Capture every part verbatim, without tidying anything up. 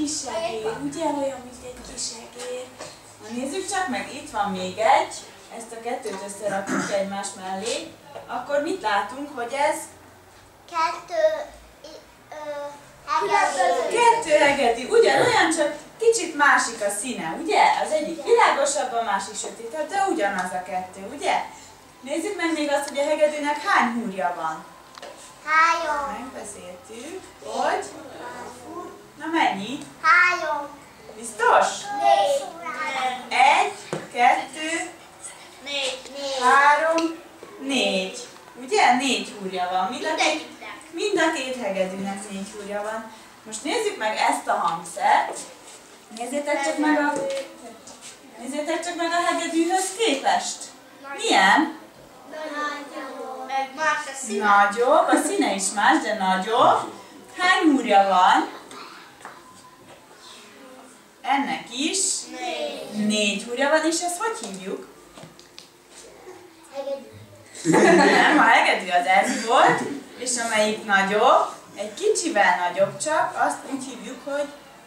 kis egér, ugye olyan, mint egy kis egér. Na nézzük csak meg, itt van még egy, ezt a kettőt összerakjuk egymás mellé, akkor mit látunk, hogy ez? Kettő hegedű. Kettő hegedű, ugyanolyan, csak kicsit másik a színe, ugye? Az egyik világosabb, a másik sötétebb, de ugyanaz a kettő, ugye? Nézzük meg még azt, hogy a hegedűnek hány húrja van. Három. Megbeszéltük, hogy... Na mennyi? Három. Biztos? Négy. Egy, kettő, Négy. három, négy. Ugye? Négy húrja van. Mind a két, mind a két hegedűnek négy húrja van. Most nézzük meg ezt a hangszert. Nézzétek csak meg a, nézzétek csak meg a hegedűhöz képest. Milyen? Meg más a színe. Nagyobb, a színe is más, de nagyobb. Hány húrja van? Ennek is Négy. négy húrja van, és ezt hogy hívjuk? Hegedű. Nem, a hegedű az ez volt, és amelyik nagyobb, egy kicsivel nagyobb csak, azt úgy hívjuk, hogy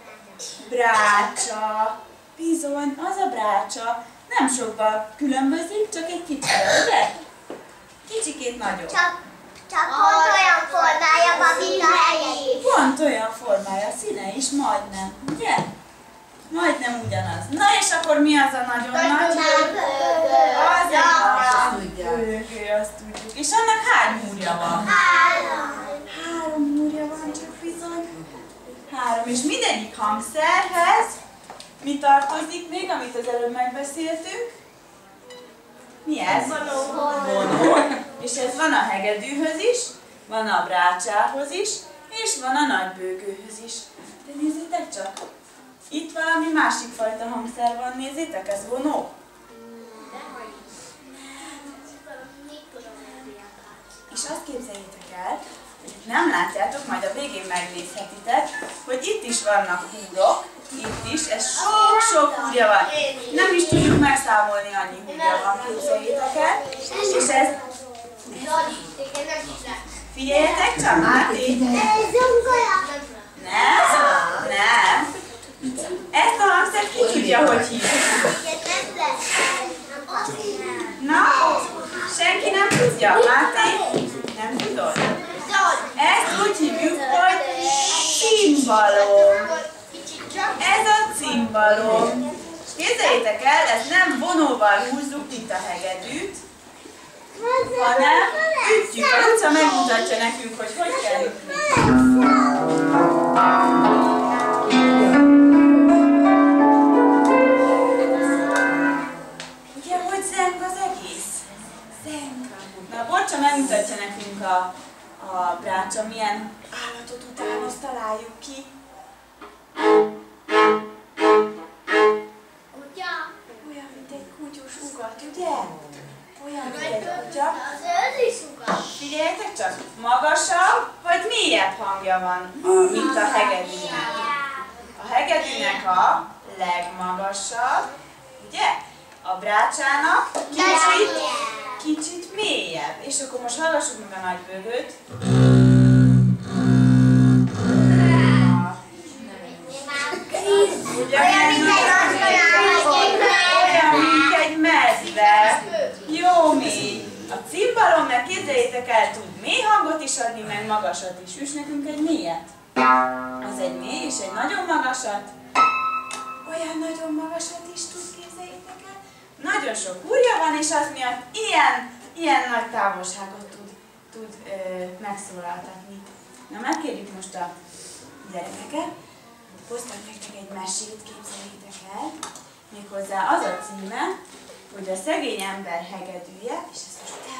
brácsa. Bizony, az a brácsa. Nem sokban különbözik, csak egy kicsivel, ugye? Kicsikét nagyobb. Csak, csak pont olyan formája van, mint a hegedű. Pont olyan formája, színe is majdnem, ugye? Majdnem ugyanaz. Na és akkor mi az a nagyon nagy? Az a bőgő, azt tudjuk. És annak hány húrja van? Három. Három húrja van, csak bizony. Három. És mindegyik hangszerhez mi tartozik még, amit az előbb megbeszéltünk? Mi ez? Vonó. És ez van a hegedűhöz is, van a brácsához is, és van a nagybőgőhöz is. De nézzétek csak! Itt valami másik fajta hangszer van, nézzétek, ez vonó. És azt képzeljétek el, hogy nem látjátok, majd a végén megnézhetitek, hogy itt is vannak húrok, itt is, ez sok-sok húrja van. Nem is tudjuk megszámolni, annyi húrja van, képzeljétek el. És ez... Figyeljetek csak, Máté! Nem, nem. Ezt a hangszert ki tudja, hogy hívjuk? Na, senki nem tudja, Máté? Nem tudod? Ezt úgy hívjuk, hogy cimbalom. Ez a cimbalom. Képzeljétek el, ezt nem vonóval húzzuk, mint a hegedűt, hanem ütjük. A Luca megmutatja nekünk, hogy hogy kell ütni. Ugye, hogy zeng az egész? Zeng. Na, Borcsa megmutatja nekünk a, a brácsa, milyen állatot utánoz, találjuk ki. Kutya. Olyan, mint egy kutyus ugat, ugye? Olyan, mint egy kutya. Az őz is ugat. Figyeljetek csak, magasabb vagy mélyebb hangja van, mint a hegedűnek. A hegedűnek a legmagasabb, ugye? A brácsának kicsit, kicsit mélyebb. És akkor most hallgassuk meg a nagybőgőt. Ugye, Olyan, mint egy olyan, mint egy medve. Jó mély. A cimbalom, meg képzeljétek el, tud mély hangot is adni, meg magasat is. Üss nekünk egy mélyet. Az egy mély, és egy nagyon magasat. Olyan nagyon magasat is tud, képzeljétek el. Nagyon sok húrja van, és az miatt ilyen, ilyen nagy távolságot tud, tud ö, megszólaltatni. Na, megkérjük most a gyerekeket. Hoztam nektek egy mesét, képzeljétek el. Méghozzá az a címe, hogy a szegény ember hegedűje, és ezt most